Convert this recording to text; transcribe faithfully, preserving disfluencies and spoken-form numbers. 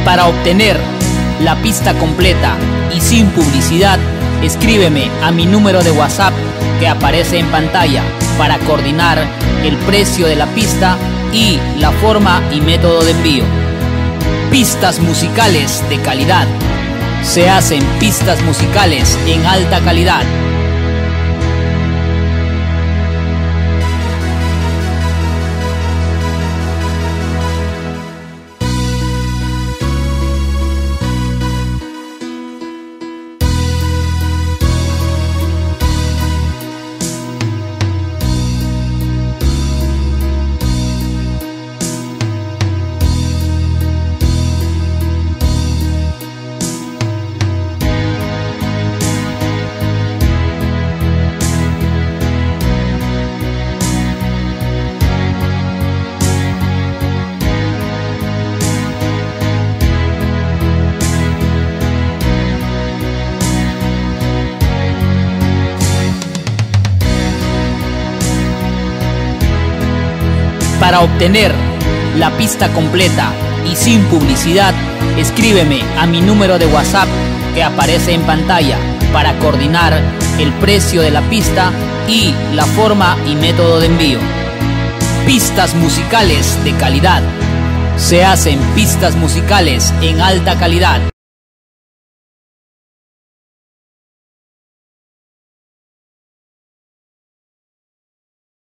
Para obtener la pista completa y sin publicidad, escríbeme a mi número de WhatsApp que aparece en pantalla para coordinar el precio de la pista y la forma y método de envío. Pistas musicales de calidad. Se hacen pistas musicales en alta calidad. Para obtener la pista completa y sin publicidad, escríbeme a mi número de WhatsApp que aparece en pantalla para coordinar el precio de la pista y la forma y método de envío. Pistas musicales de calidad. Se hacen pistas musicales en alta calidad.